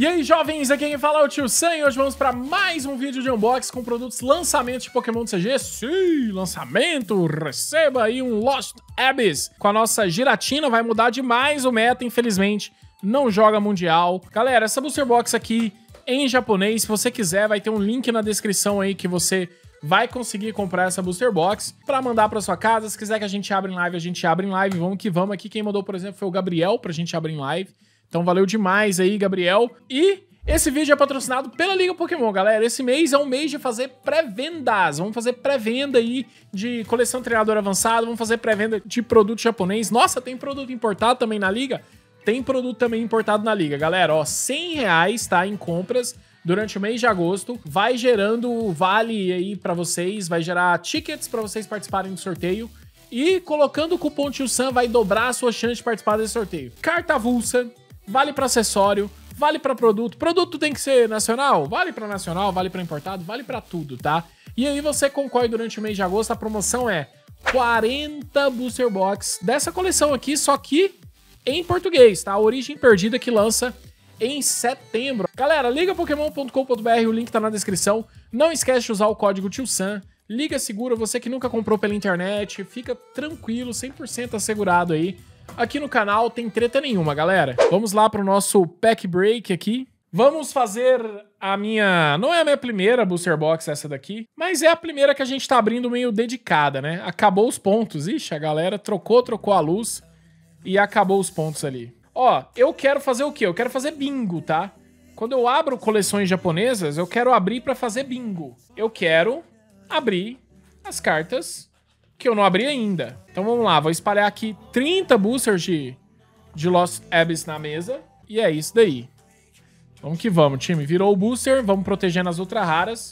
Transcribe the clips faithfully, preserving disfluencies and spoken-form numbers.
aí, jovens, aqui quem fala é o Tio Sam e hoje vamos para mais um vídeo de unboxing com produtos lançamentos de Pokémon do C G. Sim, lançamento! Receba aí um Lost Abyss com a nossa Giratina, vai mudar demais o meta, infelizmente, não joga Mundial. Galera, essa Booster Box aqui em japonês, se você quiser, vai ter um link na descrição aí que você vai conseguir comprar essa Booster Box pra mandar pra sua casa. Se quiser que a gente abra em live, a gente abre em live. Vamos que vamos aqui. Quem mandou, por exemplo, foi o Gabriel pra gente abrir em live. Então valeu demais aí, Gabriel. E esse vídeo é patrocinado pela Liga Pokémon, galera. Esse mês é um mês de fazer pré-vendas. Vamos fazer pré-venda aí de coleção treinador avançado. Vamos fazer pré-venda de produto japonês. Nossa, tem produto importado também na Liga? Tem produto também importado na Liga, galera. Ó, cem reais, tá, em compras durante o mês de agosto. Vai gerando vale aí pra vocês. Vai gerar tickets pra vocês participarem do sorteio. E colocando o cupom Tio Sam vai dobrar a sua chance de participar desse sorteio. Carta avulsa. Vale para acessório, vale para produto. Produto tem que ser nacional? Vale para nacional, vale para importado, vale para tudo, tá? E aí você concorre durante o mês de agosto. A promoção é quarenta Booster Box dessa coleção aqui, só que em português, tá? A Origem Perdida que lança em setembro. Galera, liga pokémon ponto com ponto br, o link tá na descrição. Não esquece de usar o código Tio Sam. Liga segura, você que nunca comprou pela internet, fica tranquilo, cem por cento assegurado aí. Aqui no canal tem treta nenhuma, galera. Vamos lá pro nosso pack break aqui. Vamos fazer a minha... Não é a minha primeira Booster Box essa daqui, mas é a primeira que a gente tá abrindo meio dedicada, né? Acabou os pontos. Ixi, a galera trocou, trocou a luz e acabou os pontos ali. Ó, eu quero fazer o quê? Eu quero fazer bingo, tá? Quando eu abro coleções japonesas, eu quero abrir pra fazer bingo. Eu quero abrir as cartas que eu não abri ainda. Então vamos lá, vou espalhar aqui trinta boosters de, de Lost Abyss na mesa. E é isso daí. Vamos que vamos, time. Virou o booster, vamos protegendo as ultra raras.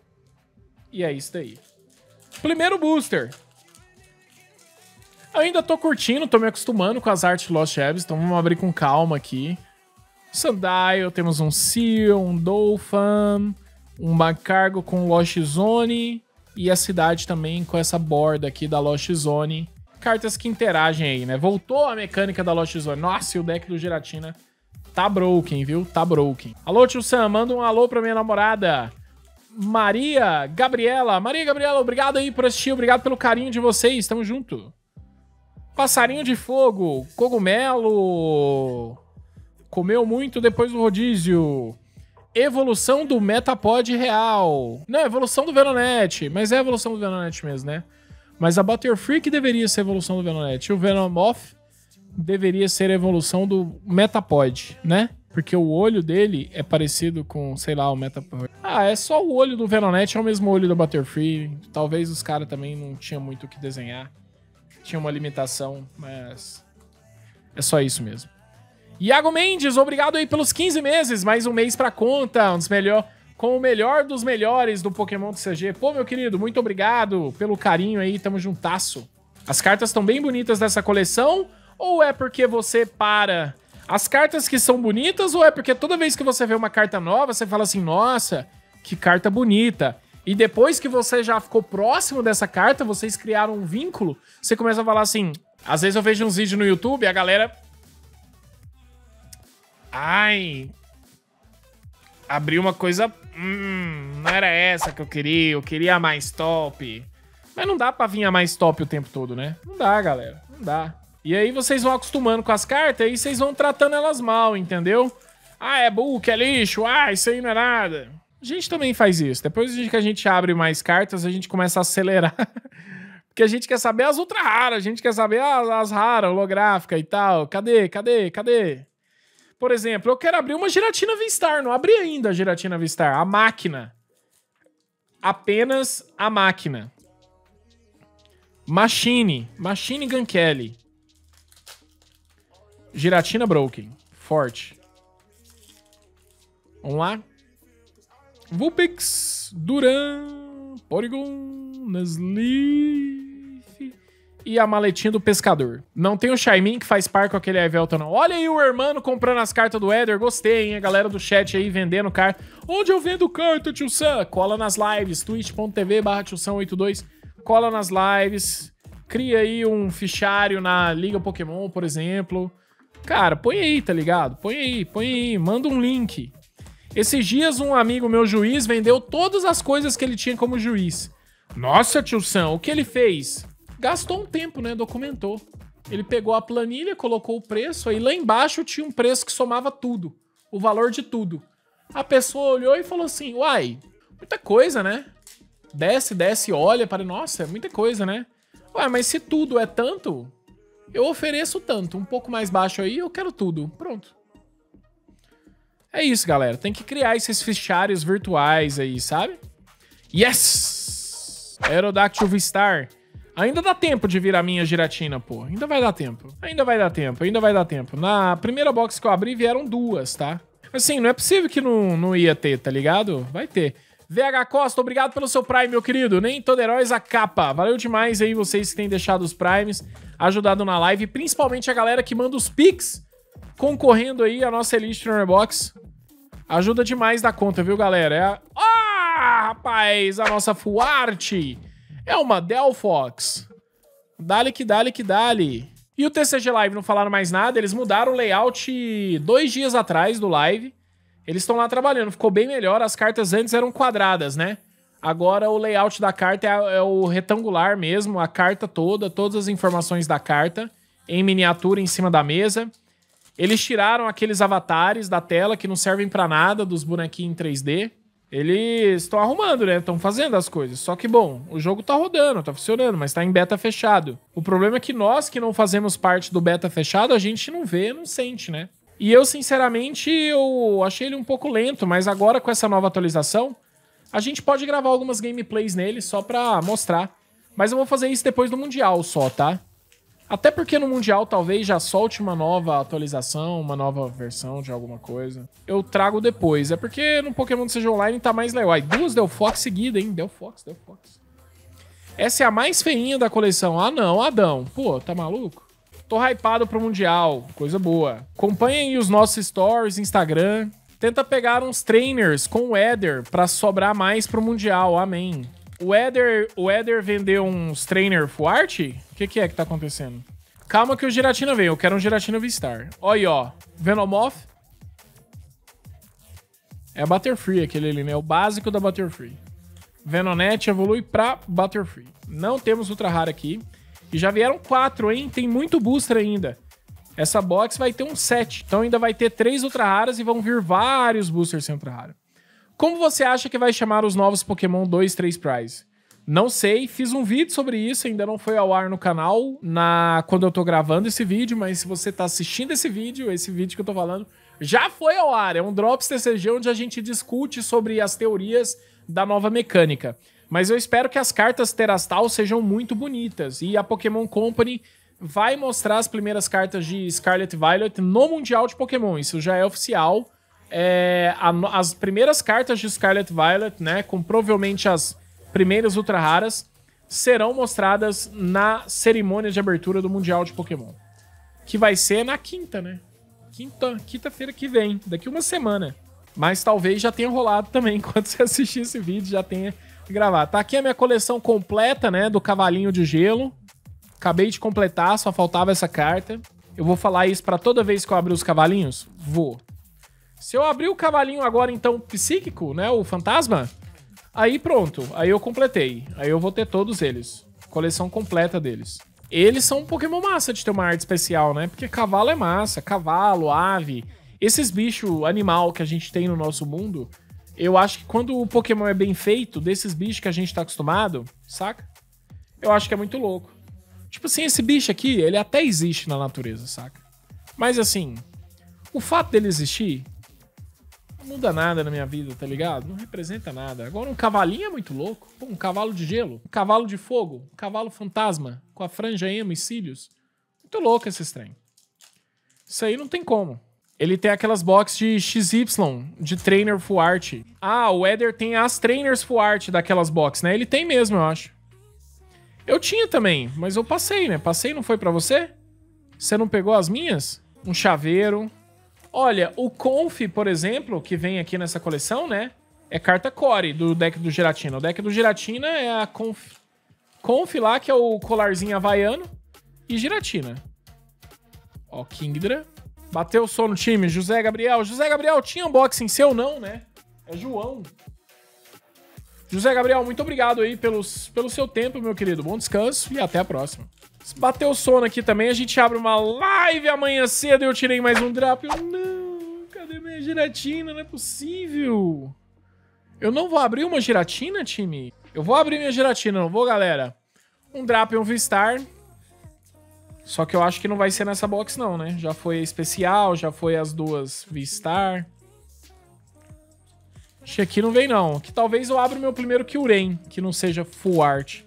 E é isso daí. Primeiro booster. Eu ainda tô curtindo, tô me acostumando com as artes de Lost Abyss, então vamos abrir com calma aqui. Sandile, temos um Seal, um Dolphin, um Magcargo com Lost Zone... E a cidade também com essa borda aqui da Lost Zone. Cartas que interagem aí, né? Voltou a mecânica da Lost Zone. Nossa, e o deck do Giratina tá broken, viu? Tá broken. Alô, Tio Sam, manda um alô pra minha namorada. Maria Gabriela. Maria Gabriela, obrigado aí por assistir. Obrigado pelo carinho de vocês. Tamo junto. Passarinho de fogo. Cogumelo. Comeu muito depois do rodízio. Evolução do Metapod real. Não, evolução do Venonat. Mas é a evolução do Venonat mesmo, né? Mas a Butterfree deveria ser a evolução do Venonat. E o Venomoth deveria ser a evolução do Metapod, né? Porque o olho dele é parecido com, sei lá, o Metapod. Ah, é só o olho do Venonat, é o mesmo olho do Butterfree. Talvez os caras também não tinham muito o que desenhar. Tinha uma limitação, mas... é só isso mesmo. Iago Mendes, obrigado aí pelos quinze meses, mais um mês pra conta, um dos melhor, com o melhor dos melhores do Pokémon do C G. Pô, meu querido, muito obrigado pelo carinho aí, tamo juntasso. As cartas estão bem bonitas dessa coleção, ou é porque você para as cartas que são bonitas, ou é porque toda vez que você vê uma carta nova, você fala assim, nossa, que carta bonita. E depois que você já ficou próximo dessa carta, vocês criaram um vínculo, você começa a falar assim, às vezes eu vejo uns vídeos no YouTube e a galera... Ai, abri uma coisa... Hum, não era essa que eu queria, eu queria a mais top. Mas não dá pra vir a mais top o tempo todo, né? Não dá, galera, não dá. E aí vocês vão acostumando com as cartas e vocês vão tratando elas mal, entendeu? Ah, é book, é lixo, ah, isso aí não é nada. A gente também faz isso. Depois que a gente abre mais cartas, a gente começa a acelerar. Porque a gente quer saber as ultra raras, a gente quer saber as, as raras, holográfica e tal. Cadê, cadê, cadê? Por exemplo, eu quero abrir uma Giratina V-Star. Não abri ainda a Giratina V-Star. A máquina. Apenas a máquina. Machine. Machine Gun Kelly. Giratina Broken. Forte. Vamos lá. Vulpix. Duran. Porygon. Nuzleaf. E a maletinha do pescador. Não tem o Shaymin que faz par com aquele Evelton, não. Olha aí o Hermano comprando as cartas do Eder. Gostei, hein? A galera do chat aí vendendo carta. Onde eu vendo carta, Tio Sam? Cola nas lives. twitch ponto tv barra tio sam oitenta e dois. Cola nas lives. Cria aí um fichário na Liga Pokémon, por exemplo. Cara, põe aí, tá ligado? Põe aí, põe aí. Manda um link. Esses dias um amigo meu juiz vendeu todas as coisas que ele tinha como juiz. Nossa, tio Sam, o que ele fez? Gastou um tempo, né? Documentou. Ele pegou a planilha, colocou o preço, aí lá embaixo tinha um preço que somava tudo. O valor de tudo. A pessoa olhou e falou assim, uai, muita coisa, né? Desce, desce, olha, para nossa, é muita coisa, né? Ué, mas se tudo é tanto, eu ofereço tanto. Um pouco mais baixo aí, eu quero tudo. Pronto. É isso, galera. Tem que criar esses fichários virtuais aí, sabe? Yes! Aerodactyl V-Star. Ainda dá tempo de virar minha giratina, pô. Ainda vai dar tempo. Ainda vai dar tempo, ainda vai dar tempo. Na primeira box que eu abri, vieram duas, tá? Assim, não é possível que não, não ia ter, tá ligado? Vai ter. V H Costa, obrigado pelo seu Prime, meu querido. Nem todo herói a capa. Valeu demais aí vocês que têm deixado os Primes, ajudado na live. Principalmente a galera que manda os Pix, concorrendo aí a nossa Elite Trainer Box. Ajuda demais da conta, viu, galera? É a... Ah, rapaz, a nossa Full Art é uma Delphox. Dale que dale que dale. E o T C G Live não falaram mais nada, eles mudaram o layout dois dias atrás do live. Eles estão lá trabalhando, ficou bem melhor. As cartas antes eram quadradas, né? Agora o layout da carta é, é o retangular mesmo, a carta toda, todas as informações da carta em miniatura em cima da mesa. Eles tiraram aqueles avatares da tela que não servem pra nada, dos bonequinhos em três D. Eles estão arrumando, né? Estão fazendo as coisas. Só que, bom, o jogo tá rodando, tá funcionando, mas tá em beta fechado. O problema é que nós que não fazemos parte do beta fechado, a gente não vê, não sente, né? E eu, sinceramente, eu achei ele um pouco lento, mas agora com essa nova atualização, a gente pode gravar algumas gameplays nele só pra mostrar. Mas eu vou fazer isso depois do Mundial só, tá? Até porque no Mundial talvez já solte uma nova atualização, uma nova versão de alguma coisa. Eu trago depois. É porque no Pokémon T C G Online tá mais legal. Ai, duas Delphox seguidas, hein? Delphox, Delphox. Essa é a mais feinha da coleção. Ah, não, Adão. Pô, tá maluco? Tô hypado pro Mundial. Coisa boa. Acompanhem aí os nossos stories, Instagram. Tenta pegar uns trainers com o Eder pra sobrar mais pro Mundial. Amém. O Eder, o Eder vendeu uns trainer full art? O que, que é que tá acontecendo? Calma que o Giratina veio. Eu quero um Giratina V-Star. Olha aí, ó. Venomoth. É a Butterfree aquele ali, né? O básico da Butterfree. Venonette evolui pra Butterfree. Não temos Ultra Rara aqui. E já vieram quatro, hein? Tem muito booster ainda. Essa box vai ter um sete. Então ainda vai ter três Ultra Raras e vão vir vários boosters sem Ultra Rara. Como você acha que vai chamar os novos Pokémon dois, três Prize? Não sei, fiz um vídeo sobre isso, ainda não foi ao ar no canal na... quando eu tô gravando esse vídeo, mas se você tá assistindo esse vídeo, esse vídeo que eu tô falando, já foi ao ar. É um Drops T C G onde a gente discute sobre as teorias da nova mecânica. Mas eu espero que as cartas Terastal sejam muito bonitas e a Pokémon Company vai mostrar as primeiras cartas de Scarlet Violet no Mundial de Pokémon. Isso já é oficial. É, a, as primeiras cartas de Scarlet Violet, né, com provavelmente as primeiras Ultra Raras, serão mostradas na cerimônia de abertura do Mundial de Pokémon. Que vai ser na quinta, né? Quinta, quinta-feira que vem, daqui uma semana. Mas talvez já tenha rolado também, enquanto você assistir esse vídeo, já tenha gravado. Tá aqui a minha coleção completa, né, do Cavalinho de Gelo. Acabei de completar, só faltava essa carta. Eu vou falar isso pra toda vez que eu abrir os cavalinhos? Vou. Se eu abrir o cavalinho agora, então, psíquico, né, o fantasma, aí pronto, aí eu completei. Aí eu vou ter todos eles. Coleção completa deles. Eles são um Pokémon massa de ter uma arte especial, né? Porque cavalo é massa, cavalo, ave. Esses bichos animal que a gente tem no nosso mundo, eu acho que quando o Pokémon é bem feito, desses bichos que a gente tá acostumado, saca? Eu acho que é muito louco. Tipo assim, esse bicho aqui, ele até existe na natureza, saca? Mas assim, o fato dele existir não muda nada na minha vida, tá ligado? Não representa nada. Agora um cavalinho é muito louco. Pô, um cavalo de gelo, um cavalo de fogo, um cavalo fantasma, com a franja emo e cílios. Muito louco esse trem. Isso aí não tem como. Ele tem aquelas boxes de X Y, de trainer full art. Ah, o Eder tem as trainers full art daquelas boxes, né? Ele tem mesmo, eu acho. Eu tinha também, mas eu passei, né? Passei, não foi pra você? Você não pegou as minhas? Um chaveiro. Olha, o Conf, por exemplo, que vem aqui nessa coleção, né? É carta core do deck do Giratina. O deck do Giratina é a Conf. Conf lá, que é o colarzinho havaiano. E Giratina. Ó, Kingdra. Bateu o som no time. José Gabriel. José Gabriel, tinha unboxing seu não, né? É João. José Gabriel, muito obrigado aí pelos, pelo seu tempo, meu querido. Bom descanso e até a próxima. Se bater o sono aqui também, a gente abre uma live amanhã cedo e eu tirei mais um drop. Eu, não, cadê minha giratina? Não é possível. Eu não vou abrir uma giratina, time? Eu vou abrir minha giratina, não vou, galera? Um drop e um V-Star. Só que eu acho que não vai ser nessa box não, né? Já foi especial, já foi as duas V-Star. Acho que aqui não vem não. Aqui talvez eu abra o meu primeiro Kyurem, que não seja full art.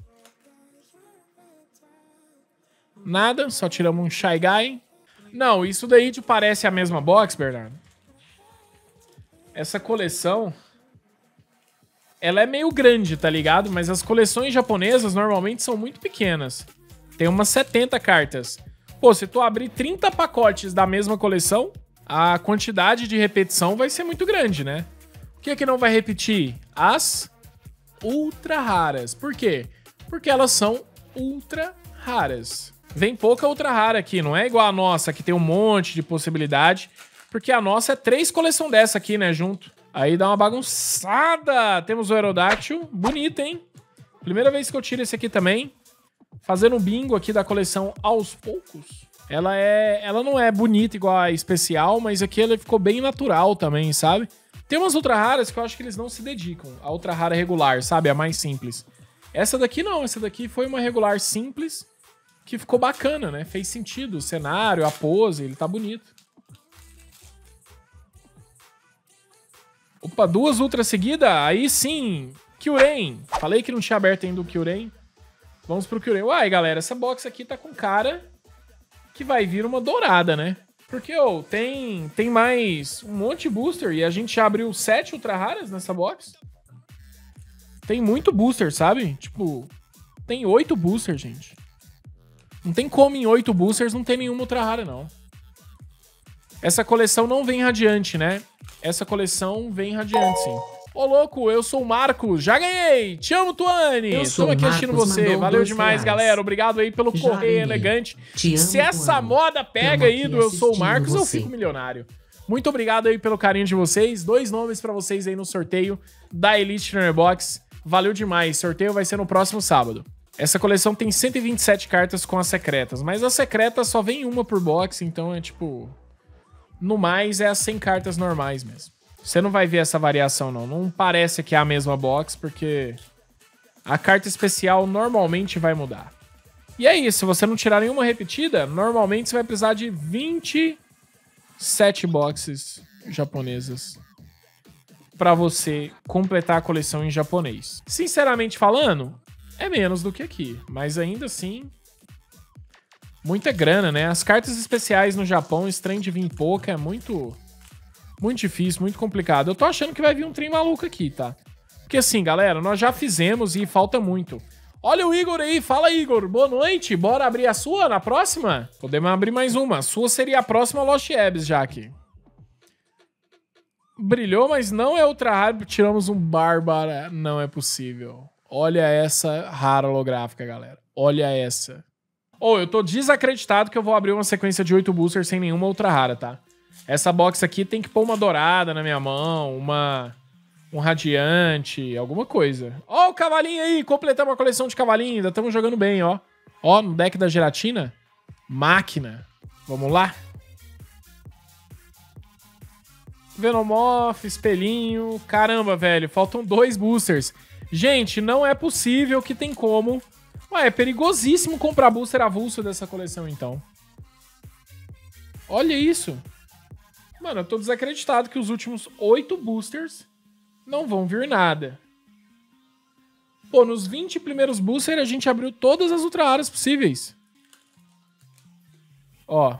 Nada, só tiramos um Shy Guy. Não, isso daí te parece a mesma box, Bernardo? Essa coleção... ela é meio grande, tá ligado? Mas as coleções japonesas normalmente são muito pequenas. Tem umas setenta cartas. Pô, se tu abrir trinta pacotes da mesma coleção, a quantidade de repetição vai ser muito grande, né? O que é que não vai repetir? As ultra raras. Por quê? Porque elas são ultra raras. Vem pouca ultra rara aqui, não é igual a nossa, que tem um monte de possibilidade. Porque a nossa é três coleções dessa aqui, né, junto. Aí dá uma bagunçada. Temos o Aerodáctil. Bonito, hein? Primeira vez que eu tiro esse aqui também. Fazendo um bingo aqui da coleção aos poucos. Ela, é, ela não é bonita igual a especial, mas aqui ela ficou bem natural também, sabe? Tem umas ultra raras que eu acho que eles não se dedicam. A ultra rara regular, sabe? A mais simples. Essa daqui não. Essa daqui foi uma regular simples que ficou bacana, né? Fez sentido. O cenário, a pose, ele tá bonito. Opa, duas ultra seguidas? Aí sim. Kyurem. Falei que não tinha aberto ainda o Kyurem. Vamos pro Kyurem. Uai, galera, essa box aqui tá com cara que vai vir uma dourada, né? Porque, ô, oh, tem, tem mais um monte de booster e a gente já abriu sete ultra raras nessa box. Tem muito booster, sabe? Tipo, tem oito boosters, gente. Não tem como em oito boosters não ter nenhuma ultra rara, não. Essa coleção não vem radiante, né? Essa coleção vem radiante, sim. Ô, louco, eu sou o Marcos, já ganhei! Te amo, Tuane! Estamos aqui assistindo você, valeu demais, galera. Obrigado aí pelo já correio ganhei. Elegante. Amo, Se essa Tuane. moda pega aí do Eu Sou o Marcos, você. eu fico milionário. Muito obrigado aí pelo carinho de vocês. Dois nomes pra vocês aí no sorteio da Elite Trainer Box. Valeu demais. Sorteio vai ser no próximo sábado. Essa coleção tem cento e vinte e sete cartas com as secretas, mas as secretas só vem uma por box, então é tipo... No mais, é as cem cartas normais mesmo. Você não vai ver essa variação, não. Não parece que é a mesma box, porque a carta especial normalmente vai mudar. E é isso. Se você não tirar nenhuma repetida, normalmente você vai precisar de vinte e sete boxes japonesas para você completar a coleção em japonês. Sinceramente falando, é menos do que aqui. Mas ainda assim... muita grana, né? As cartas especiais no Japão, esse trem de vir pouca, é muito... muito difícil, muito complicado. Eu tô achando que vai vir um trem maluco aqui, tá? Porque assim, galera, nós já fizemos e falta muito. Olha o Igor aí, fala Igor, boa noite. Bora abrir a sua na próxima? Podemos abrir mais uma. A sua seria a próxima Lost Abyss já aqui. Brilhou, mas não é ultra raro. Tiramos um Bárbara. Não é possível. Olha essa rara holográfica, galera. Olha essa. Ô, oh, eu tô desacreditado que eu vou abrir uma sequência de oito boosters sem nenhuma ultra rara, tá? Essa box aqui tem que pôr uma dourada na minha mão, uma... um radiante, alguma coisa. Ó, oh, o cavalinho aí, completamos a coleção de cavalinho, ainda estamos jogando bem, ó. Ó, no deck da gelatina, máquina. Vamos lá? Venomoth, espelhinho, caramba, velho, faltam dois boosters. Gente, não é possível que tem como... Ué, é perigosíssimo comprar booster avulso dessa coleção, então. Olha isso. Mano, eu tô desacreditado que os últimos oito boosters não vão vir nada. Pô, nos vinte primeiros boosters a gente abriu todas as ultra raras possíveis. Ó.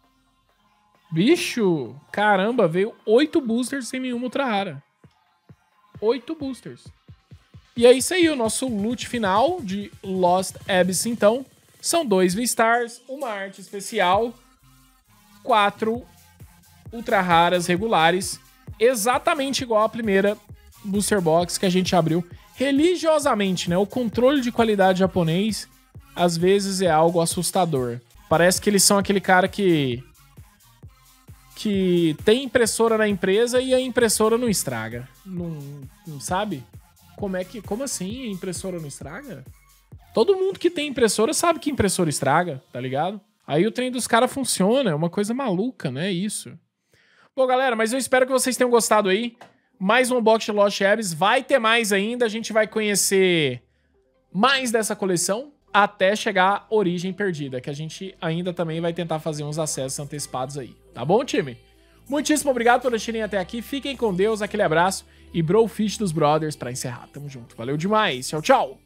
Bicho, caramba, veio oito boosters sem nenhuma ultra rara. oito boosters. E é isso aí, o nosso loot final de Lost Abyss, então. São dois V-Stars, uma arte especial, quatro ultra raras regulares, exatamente igual a primeira Booster Box que a gente abriu religiosamente, né? O controle de qualidade japonês, às vezes, é algo assustador. Parece que eles são aquele cara que... que tem impressora na empresa e a impressora não estraga. Não, não sabe? Como é que... Como assim a impressora não estraga? Todo mundo que tem impressora sabe que impressora estraga, tá ligado? Aí o trem dos caras funciona, é uma coisa maluca, né? Isso. Bom, galera, mas eu espero que vocês tenham gostado aí. Mais um unboxing de Lost Abyss. Vai ter mais ainda, a gente vai conhecer mais dessa coleção até chegar a Origem Perdida, que a gente ainda também vai tentar fazer uns acessos antecipados aí. Tá bom, time? Muitíssimo obrigado por assistirem até aqui. Fiquem com Deus, aquele abraço e Brofish dos Brothers pra encerrar. Tamo junto. Valeu demais. Tchau, tchau.